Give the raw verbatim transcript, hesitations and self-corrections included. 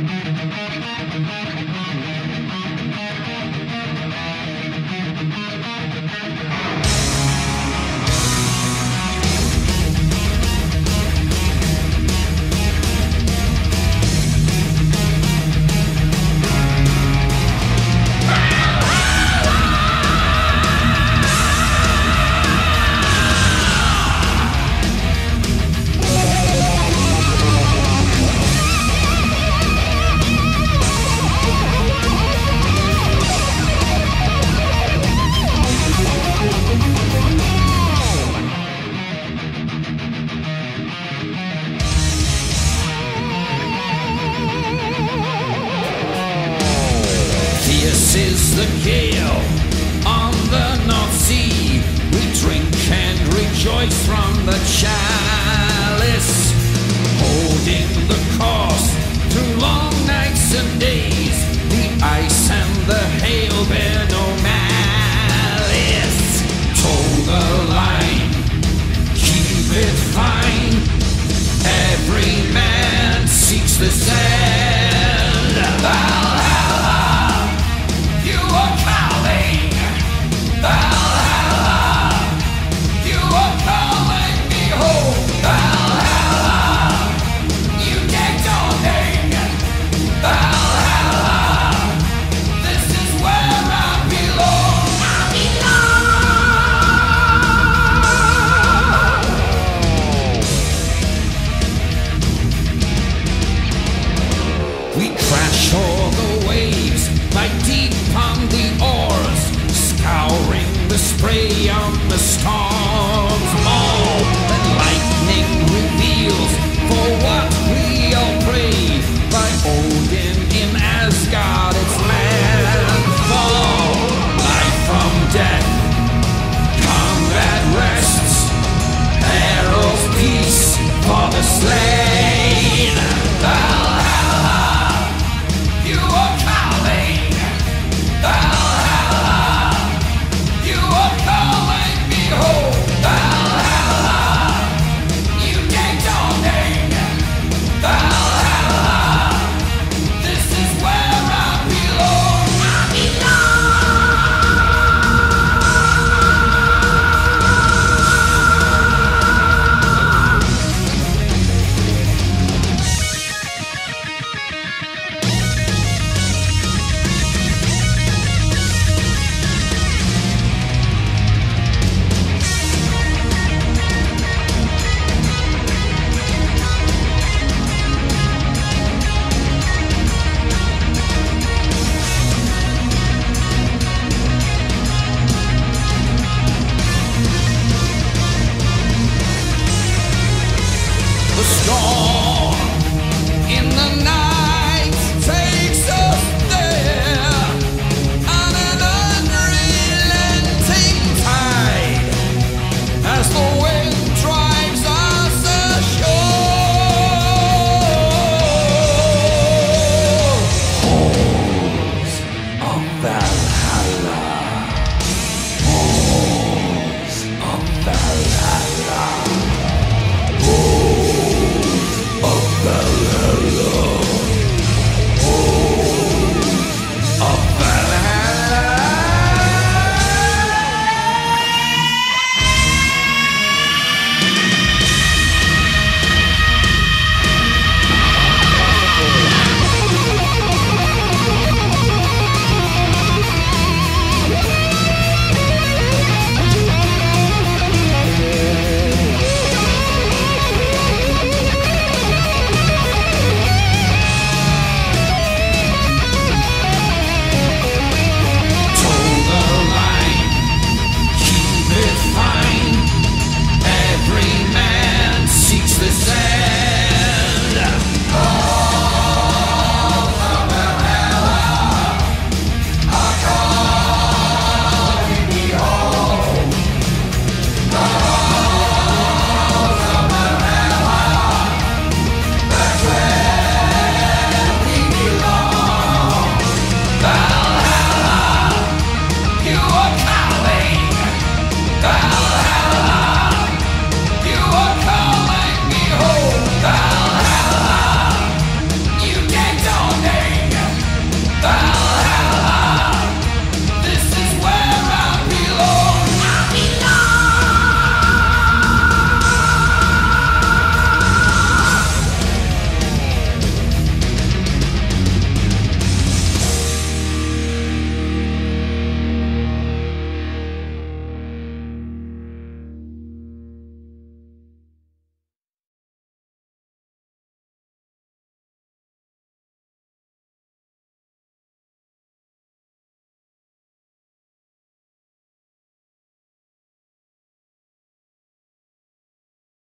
This is the gale on the North Sea. We drink and rejoice from the chalice, holding the course through long nights and days. The ice and the hail bear no malice. Toe the line, keep it fine. Every man seeks the sand. Valhalla, you are calling. Valhalla, you are calling me home. Valhalla, you get dawning. Valhalla, this is where I belong. I belong. We crash o'er the waves, bite deep on the oars, scouring the spray on the storm's maul. Then lightning reveals for what we all pray. By Odin in Asgard its landfall. Life from death, combat rests, arrows peace for the slain. Valhalla, you are calling. Valhalla, you are calling me home. Valhalla, you get dawning. Valhalla, this is where I belong. I belong. The storm